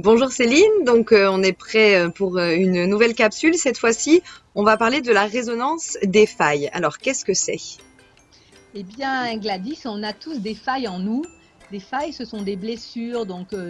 Bonjour Céline, donc on est prêt pour une nouvelle capsule. Cette fois-ci, on va parler de la résonance des failles. Alors, qu'est-ce que c'est? Eh bien, Gladys, on a tous des failles en nous. Des failles, ce sont des blessures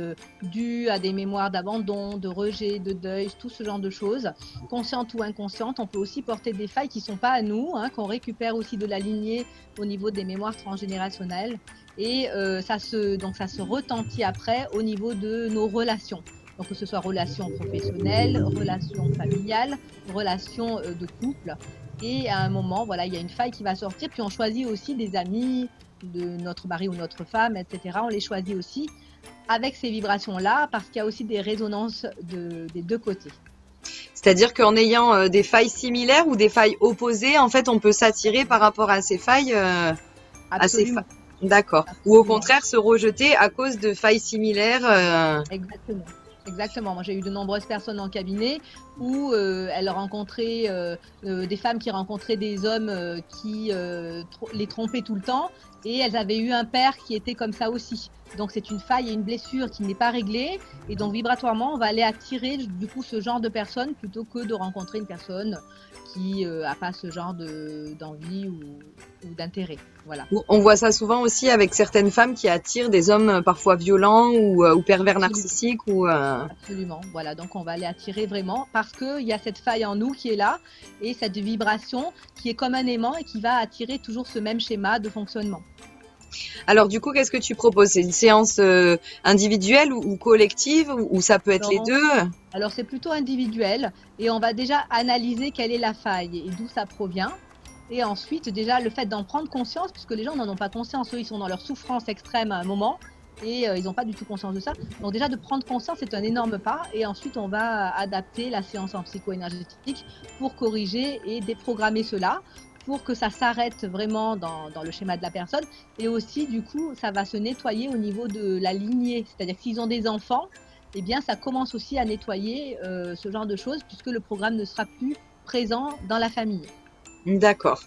dues à des mémoires d'abandon, de rejet, de deuil, tout ce genre de choses. Conscientes ou inconscientes, on peut aussi porter des failles qui ne sont pas à nous, qu'on récupère aussi de la lignée au niveau des mémoires transgénérationnelles. Et ça se retentit après au niveau de nos relations. Donc, que ce soit relations professionnelles, relations familiales, relations de couple. Et à un moment, voilà, il y a une faille qui va sortir. Puis on choisit aussi des amis de notre mari ou notre femme, etc. On les choisit aussi avec ces vibrations-là parce qu'il y a aussi des résonances des deux côtés. C'est-à-dire qu'en ayant des failles similaires ou des failles opposées, en fait, on peut s'attirer par rapport à ces failles. Absolument. D'accord. Ou au contraire, se rejeter à cause de failles similaires. Exactement. Exactement. Moi, j'ai eu de nombreuses personnes en cabinet où elles rencontraient des femmes qui rencontraient des hommes qui les trompaient tout le temps, et elles avaient eu un père qui était comme ça aussi. Donc, c'est une faille et une blessure qui n'est pas réglée. Et donc, vibratoirement, on va aller attirer du coup ce genre de personnes plutôt que de rencontrer une personne qui n'a pas ce genre d'envie ou d'intérêt. Voilà. On voit ça souvent aussi avec certaines femmes qui attirent des hommes parfois violents ou pervers narcissiques. Absolument. Voilà, donc on va les attirer vraiment parce qu'il y a cette faille en nous qui est là et cette vibration qui est comme un aimant et qui va attirer toujours ce même schéma de fonctionnement. Alors du coup, qu'est-ce que tu proposes? C'est une séance individuelle ou collective ou ça peut être les deux? Alors c'est plutôt individuel et on va déjà analyser quelle est la faille et d'où ça provient. Et ensuite, déjà, le fait d'en prendre conscience, puisque les gens n'en ont pas conscience, eux, ils sont dans leur souffrance extrême à un moment et ils n'ont pas du tout conscience de ça. Donc déjà, de prendre conscience, c'est un énorme pas. Et ensuite, on va adapter la séance en psycho-énergétique pour corriger et déprogrammer cela, pour que ça s'arrête vraiment dans le schéma de la personne. Et aussi, du coup, ça va se nettoyer au niveau de la lignée. C'est-à-dire que s'ils ont des enfants, eh bien, ça commence aussi à nettoyer ce genre de choses, puisque le programme ne sera plus présent dans la famille. D'accord.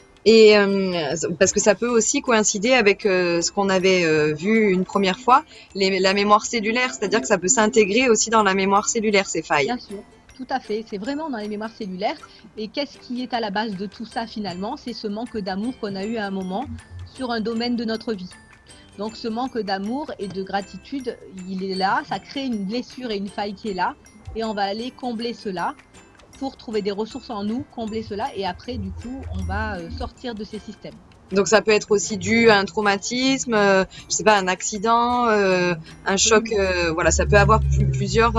Et parce que ça peut aussi coïncider avec ce qu'on avait vu une première fois, la mémoire cellulaire, c'est-à-dire que ça peut s'intégrer aussi dans la mémoire cellulaire, ces failles. Bien sûr, tout à fait. C'est vraiment dans les mémoires cellulaires. Et qu'est-ce qui est à la base de tout ça finalement? C'est ce manque d'amour qu'on a eu à un moment sur un domaine de notre vie. Donc ce manque d'amour et de gratitude, il est là, ça crée une blessure et une faille qui est là. Et on va aller combler cela pour trouver des ressources en nous, combler cela, et après, du coup, on va sortir de ces systèmes. Donc ça peut être aussi dû à un traumatisme, je sais pas, un accident, un choc, voilà, ça peut avoir plusieurs.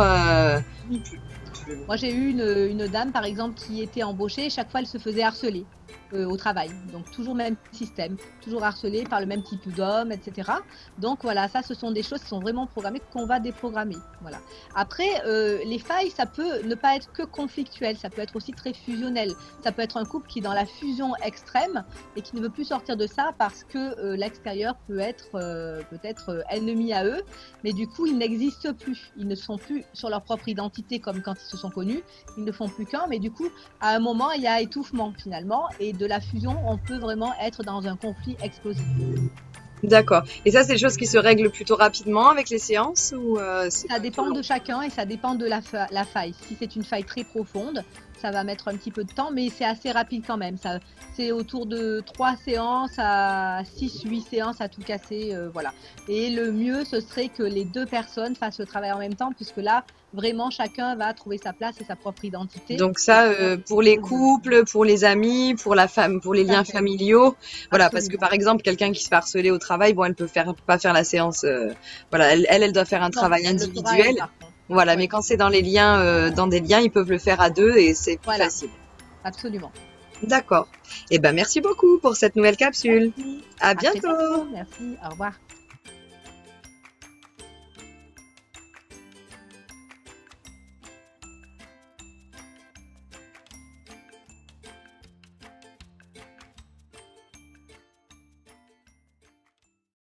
Moi, j'ai eu une dame, par exemple, qui était embauchée, chaque fois, elle se faisait harceler au travail. Donc, toujours même système, toujours harcelée par le même type d'homme, etc. Donc, voilà, ça, ce sont des choses qui sont vraiment programmées, qu'on va déprogrammer. Voilà. Après, les failles, ça peut ne pas être que conflictuel, ça peut être aussi très fusionnel. Ça peut être un couple qui est dans la fusion extrême et qui ne veut plus sortir de ça parce que l'extérieur peut être peut-être ennemi à eux, mais du coup, ils n'existent plus. Ils ne sont plus sur leur propre identité comme quand ils se sont connus. Ils ne font plus qu'un, mais du coup, à un moment, il y a étouffement finalement, et de la fusion, on peut vraiment être dans un conflit explosif. D'accord. Et ça, c'est des choses qui se règlent plutôt rapidement avec les séances ou ça dépend de chacun et ça dépend de la faille. Si c'est une faille très profonde, ça va mettre un petit peu de temps, mais c'est assez rapide quand même. C'est autour de 3 séances à 6-8 séances à tout casser. Voilà. Et le mieux, ce serait que les deux personnes fassent le travail en même temps, puisque là, vraiment, chacun va trouver sa place et sa propre identité. Donc ça, pour les couples, pour les amis, pour la femme, pour les liens familiaux, voilà, parce que par exemple, quelqu'un qui se fait harceler au travail, bon, elle peut pas faire la séance, voilà, elle doit faire un travail individuel, voilà, mais quand c'est dans les liens, dans des liens, ils peuvent le faire à deux et c'est plus facile. Absolument. D'accord. Eh ben, merci beaucoup pour cette nouvelle capsule. Merci. À bientôt. Merci. Au revoir.